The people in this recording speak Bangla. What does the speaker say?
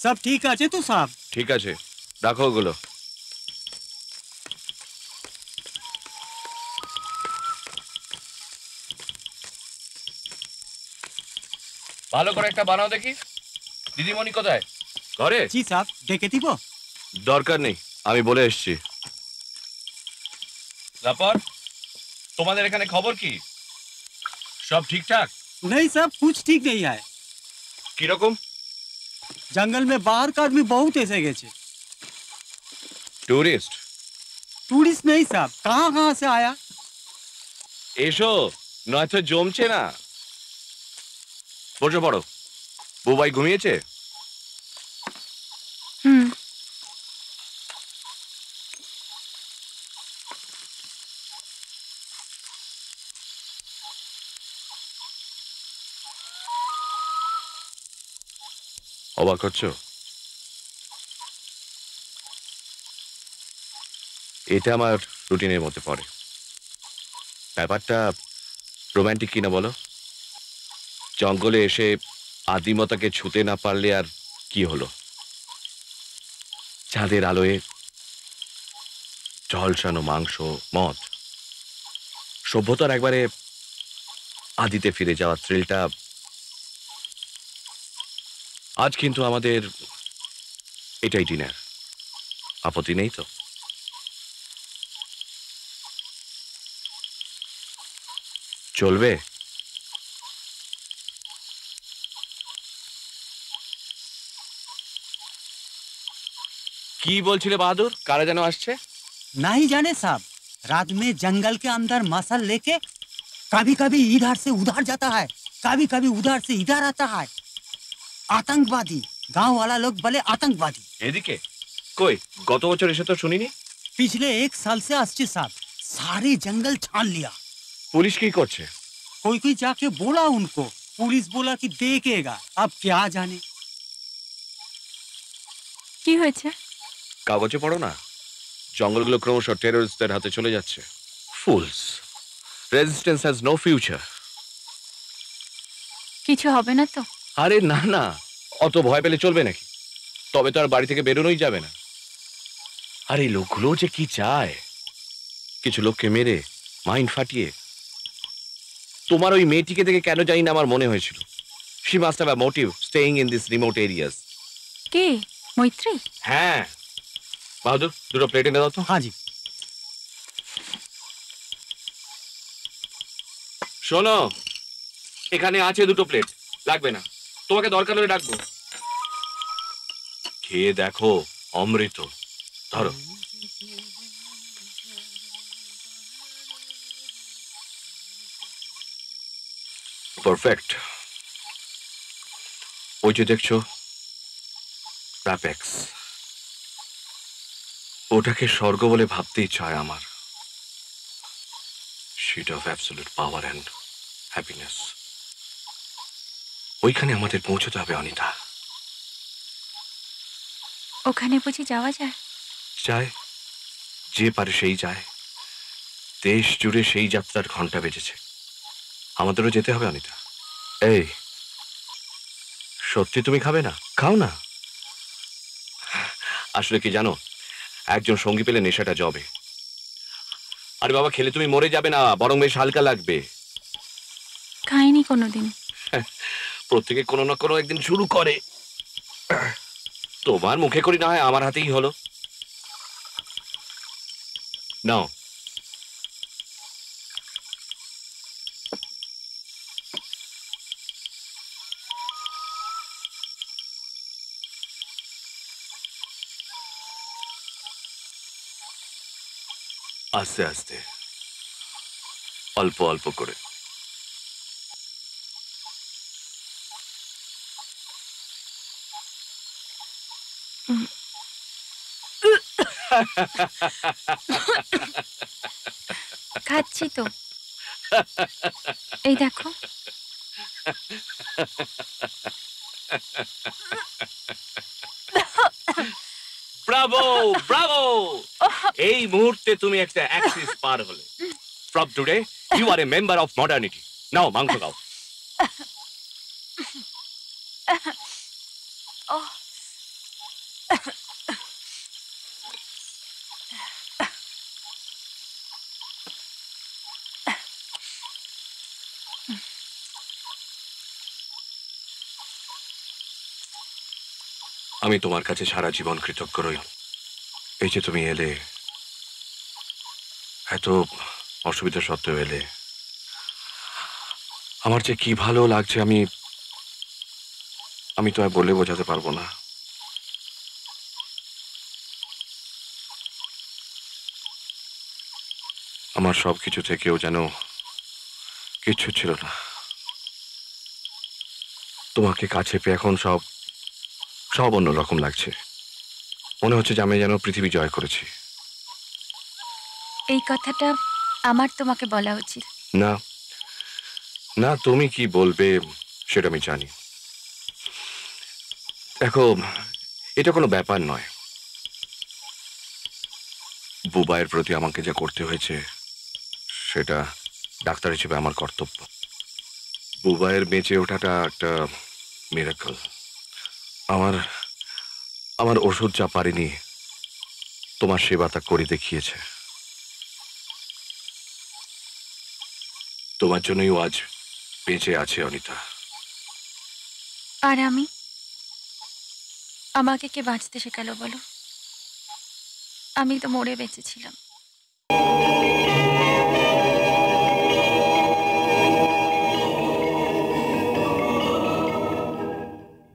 सब ठीक আছে তো সাহেব? ঠিক আছে, রাখো ওগুলো। ভালো করে একটা বানাও দেখি। দিদিমণি কোথায়? ঘরে? জি সাহেব, ডেকে দিব? দরকার নেই, আমি বলে এসছি। তারপর তোমাদের এখানে খবর কি? সব ঠিকঠাক? नहीं साहब, कुछ ठीक नहीं है। কিরকম? जंगल में बाहर का आदमी बहुत ऐसे গেছে। টুরিস্ট? टूरिस्ट नहीं साहब, कहाँ कहाँ से आया। এসো, নয়তো জমছে না। বসে পড়ো। বুবাই ঘুমিয়েছে? হুম। অবাক হচ্ছ? এটা আমার রুটিনের মধ্যে পড়ে। ব্যাপারটা রোম্যান্টিক কিনা বলো? জঙ্গলে এসে আদিমতাকে ছুতে না পারলে আর কি হলো? চাঁদের আলোয় ঝলসানো মাংস, মদ, সভ্যতার একবারে আদিতে ফিরে যাওয়ার থ্রিলটা আজ কিন্তু আমাদের এটাই ডিনার। আপত্তি নেই তো? চলবে? কি বলছিলে বাহাদুর? কারা যেন আসছে? नहीं जाने साहब, रात में जंगल के अंदर मसल लेके कभी कभी इधर से उधर जाता है, कभी कभी उधर से इधर आता है। आतंकवादी, गांव वाला लोग बोले आतंकवादी। এদিকে কই? গত বছর এসে তো শুনিনি। पिछले 1 साल से আসছে साहब, सारे जंगल छान लिया। পুলিশ কি করছে? कोई कोई जाके बोला उनको, पुलिस बोला कि देखेगा, अब क्या जाने। কি হয়েছে? কাগজে পড়ো না, জঙ্গলগুলো ক্রমশ টেররিস্টদের হাতে চলে যাচ্ছে। Fools, resistance has no future. কিছু হবে না তো? আরে না না, অত ভয় পেলে চলবে নাকি? তবে তো আর বাড়ি থেকে বেরোনোই যাবে না। আর এই লোকগুলো যে কি চায়, কিছু লোককে মেরে মাইন্ড ফাটিয়ে। তোমার ওই মেয়েটিকে দেখে কেন জানি না আমার মনে হয়েছিল she must have a motive staying in this remote areas. কে? মৈত্রী? হ্যাঁ। বাহাদুর, দুটো প্লেট এনে দাও তো। हाँ जी। শোনো, এখানে আছে দুটো প্লেট, লাগবে না। তোমাকে দরকার হলে ডাকবো। খেয়ে দেখো, অমৃত। ধরো। পারফেক্ট। ওই যে দেখছো প্যাপেক্স, ওটাকে স্বর্গ বলে ভাবতে ইচ্ছা হয় আমার। Seat of absolute power and happiness. ওইখানে আমাদের পৌঁছতে হবে অনিতা। ওখানে বুঝি যাওয়া যায়? যায়, যে পারে সেই যায়। দেশ জুড়ে সেই যাত্রার ঘন্টা বেজেছে, আমাদেরও যেতে হবে অনিতা। এই, সত্যি তুমি খাবে না? খাও না। আসলে কি জানো, একজন সঙ্গী পেলে নেশাটা জবে। আরে বাবা, খেলে তুমি মরে যাবে না, বরং বেশ হালকা লাগবে। খাইনি কোনোদিন। প্রত্যেকে কোনো না কোনো একদিন শুরু করে। তোমার মুখে করি না হয়, আমার হাতেই হলো। নাও। আস্তে আস্তে, অল্প অল্প করে। খাচ্ছি তো, এই দেখো। ব্রাভো ব্রাভো, এই মুহূর্তে তুমি একটা অ্যাক্সিস পার হলে। From today you are a member of modernity. নাও, মাংস খাও। আমি তোমার কাছে সারা জীবন কৃতজ্ঞ রই। এই যে তুমি এলে, এত অসুবিধা সত্ত্বেও এলে, আমার যে কি ভালো লাগছে আমি আমি তো আর বলে বোঝাতে পারবো না। আমার সবকিছু থেকেও যেন কিচ্ছু ছিল না। তোমাকে কাছে পেয়ে এখন সব সব অন্যরকম লাগছে। মনে হচ্ছে যে আমি যেন পৃথিবী জয় করেছি। এই কথাটা আমার তোমাকে বলা উচিত। না না, তুমি কি বলবে সেটা আমি জানি। দেখো, এটা কোনো ব্যাপার নয়। বুবাইয়ের প্রতি আমাকে যা করতে হয়েছে সেটা ডাক্তার হিসেবে আমার কর্তব্য। বুবাইয়ের বেঁচে ওঠাটা একটা মিরাকল। আমার আমার ওষুধ যা পারিনি, তোমার সেবা তা করে দেখিয়েছে। তোমার জন্যই ও আজ বেঁচে আছে অনিতা। আর আমি, আমাকে কে বাঁচতে শেখালো বলো? আমি তো মরে বেঁচেছিলাম।